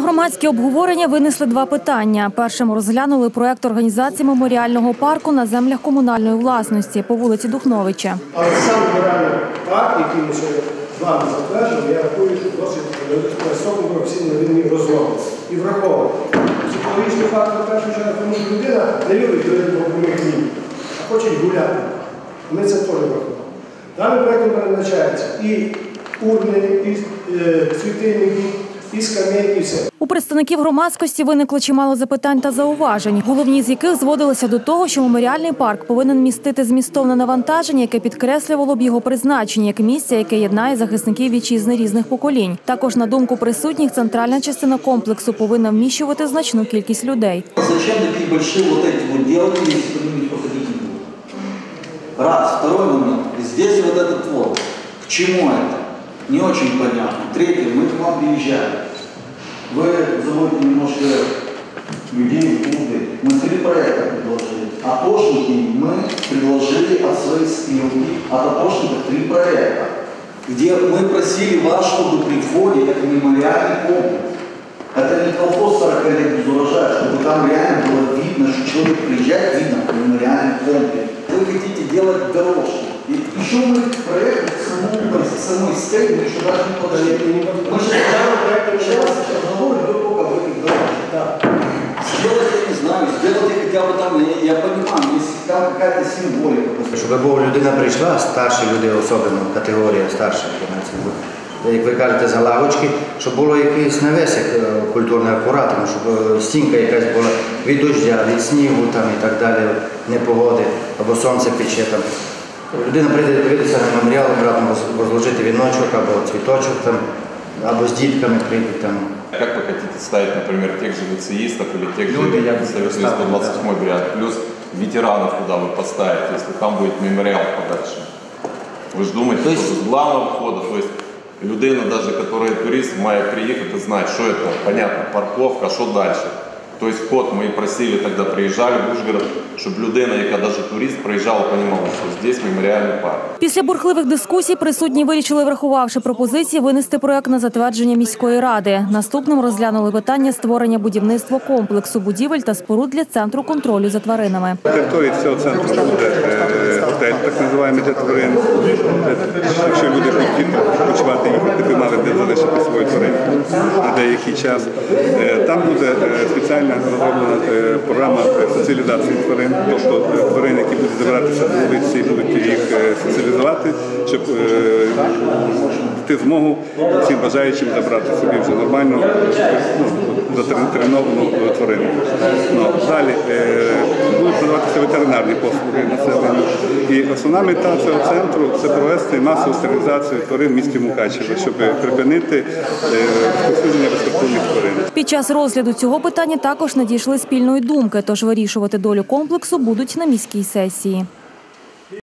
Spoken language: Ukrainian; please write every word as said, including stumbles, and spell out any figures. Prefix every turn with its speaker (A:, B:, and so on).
A: громадські обговорення винесли два питання. Першим розглянули проект організації меморіального парку на землях комунальної власності по вулиці Духновича.
B: Але сам меморіальний парк, який ми ще з вами затверджували, я рахую, що досить високому професійному рівні розроблений і врахований. Психологічний фактор, в першу чергу, тому що людина не любить ходити по прямих ліній, а хоче гуляти. Ми це теж враховуємо. Даним проєктом передбачається і урни, і е, світильники, і скам'янки, і все.
A: У представників громадськості виникло чимало запитань та зауважень, головні з яких зводилися до того, що меморіальний парк повинен містити змістовне навантаження, яке підкреслювало б його призначення як місця, яке єднає захисників вітчизни різних поколінь. Також, на думку присутніх, центральна частина комплексу повинна вміщувати значну кількість людей.
C: Зачем такі великі вот эти вот делать, если по ним никто ходить не будет? Раз. Второй момент. Здесь вот этот вот. К чему это? Не очень понятно. Третье. Мы к вам приезжали. Вы заводите немножко людей в клубы. Мы три проекта предложили. Атошники мы предложили от своей спилки, от атошников три проекта, где мы просили вас, чтобы при входе это мемориальный комплекс. Это не колхоз сорок лет без урожая, чтобы там реально было видно, что человек приезжает, видно мемориальный комплекс. Вы хотите делать дорожки. И еще мы проект самой, самой стели, мы еще даже не подали. Мы сейчас разговариваем только об этих дорожках. Сделать, я не знаю, сделать хотя бы там, я, я понимаю, если там какая-то символика.
D: Щоб була людина прийшла, старші люди особливо, категорія старша, як ви кажете, за лавочки, щоб було якийсь навесик культурний акуратний, щоб стінка якась була від дощу, від снігу там, і так далі, непогоди, або сонце пече там. Людина прийде дивитися на меморіал, обратно розложити віночок або цвіточок там, або з дітками прийдуть там.
E: Как вы хотите ставить, например, тех же лицеистов или тех же сто двадцать восьмой бригады, плюс ветеранов, куда вы поставите, если там будет мемориал подальше? Вы же думаете, что с главного входа, то есть людина, даже которая турист, має приехать и знать, что это, понятно, парковка, а что дальше. То есть вход мы и просили, тогда приезжали в Ужгород, щоб людина, яка навіть турист, приїжджала, розуміла, що тут меморіальний парк.
A: Після бурхливих дискусій присутні вирішили, врахувавши пропозиції, винести проект на затвердження міської ради. Наступним розглянули питання створення будівництва комплексу будівель та споруд для центру контролю за тваринами.
F: На території цього центру буде готель, так називаємо, для тварин. Якщо люди хочуть відпочивати, їхати, мали де залишити свої тварини на деякий час. Там буде спеціальна розроблена програма соціалізації тварин, тобто тварини, які будуть забиратися з вулиці, будуть їх соціалізувати, щоб дати змогу всім бажаючим забрати собі вже нормально затреновану тварину. Ну, далі будуть надаватися ветеринарні послуги населенню. І основна мета цього центру – це провести масову стерилізацію тварин в місті Мукачево, щоб припинити розповсюдження безпритульних тварин.
A: Під час розгляду цього питання також надійшли спільної думки, тож вирішувати долю комплексу будуть на міській сесії.